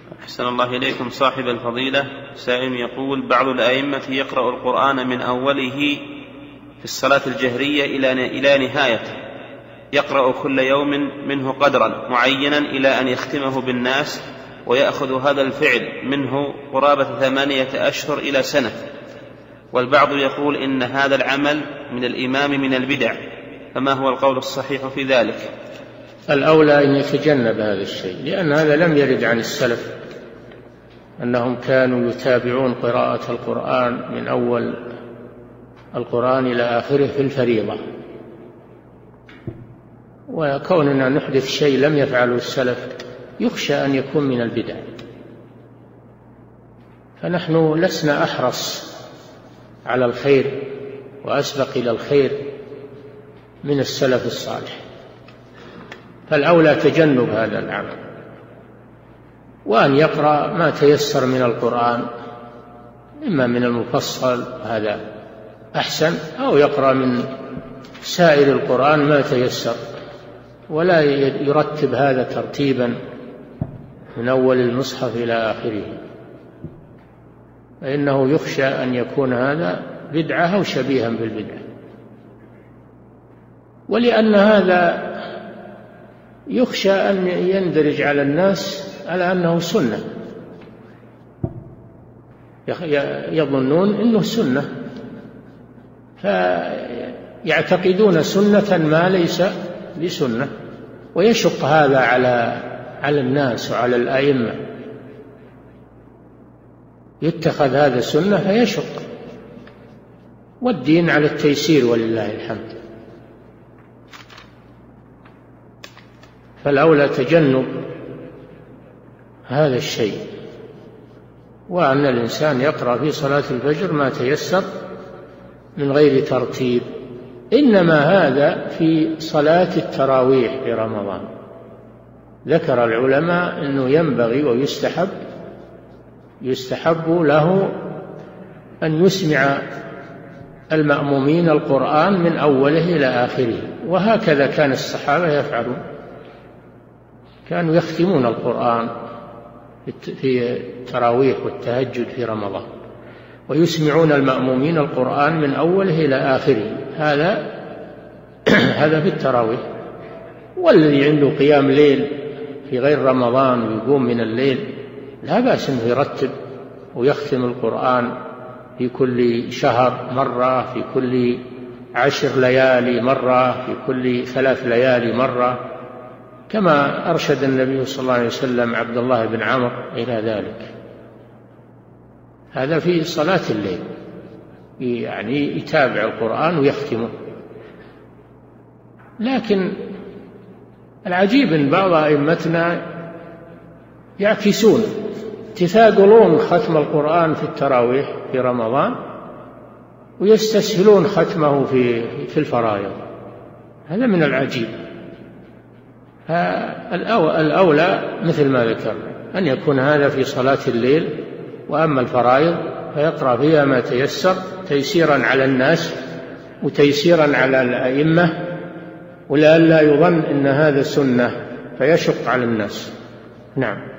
أحسن الله إليكم صاحب الفضيلة. سائل يقول: بعض الأئمة يقرأ القرآن من أوله في الصلاة الجهرية إلى نهايته، يقرأ كل يوم منه قدرا معينا إلى أن يختمه بالناس، ويأخذ هذا الفعل منه قرابة 8 أشهر إلى سنة. والبعض يقول إن هذا العمل من الإمام من البدع، فما هو القول الصحيح في ذلك؟ الأولى أن يتجنب هذا الشيء، لأن هذا لم يرد عن السلف أنهم كانوا يتابعون قراءة القرآن من أول القرآن إلى آخره في الفريضة. وكوننا نحدث شيء لم يفعله السلف يخشى أن يكون من البدع، فنحن لسنا أحرص على الخير وأسبق إلى الخير من السلف الصالح، فالأولى تجنب هذا العمل، وأن يقرأ ما تيسر من القرآن، إما من المفصل هذا أحسن، أو يقرأ من سائر القرآن ما تيسر، ولا يرتب هذا ترتيبا من أول المصحف إلى آخره، فإنه يخشى أن يكون هذا بدعة أو شبيها بالبدعة. ولأن هذا يخشى أن يندرج على الناس على أنه سنة، يظنون أنه سنة، فيعتقدون سنة ما ليس بسنة، ويشق هذا على الناس وعلى الأئمة، يتخذ هذا سنة فيشق، والدين على التيسير ولله الحمد. فالأولى تجنب هذا الشيء، وأن الإنسان يقرأ في صلاة الفجر ما تيسر من غير ترتيب. إنما هذا في صلاة التراويح في رمضان، ذكر العلماء أنه ينبغي ويستحب له أن يسمع المأمومين القرآن من أوله إلى آخره، وهكذا كان الصحابة يفعلون، كانوا يختمون القرآن في التراويح والتهجد في رمضان، ويسمعون المأمومين القرآن من أوله إلى آخره. هذا في التراويح. والذي عنده قيام ليل في غير رمضان ويقوم من الليل لا بأس أنه يرتب ويختم القرآن في كل شهر مرة، في كل 10 ليالي مرة، في كل 3 ليالي مرة، كما أرشد النبي صلى الله عليه وسلم عبد الله بن عمرو إلى ذلك. هذا في صلاة الليل، يعني يتابع القرآن ويختمه. لكن العجيب أن بعض أئمتنا يعكسون، يتثاقلون ختم القرآن في التراويح في رمضان ويستسهلون ختمه في الفرائض. هذا من العجيب. الأولى مثل ما ذكر أن يكون هذا في صلاة الليل، وأما الفرائض فيقرأ فيها ما تيسر تيسيرا على الناس وتيسيرا على الأئمة، ولئلا يظن أن هذا سنة فيشق على الناس. نعم.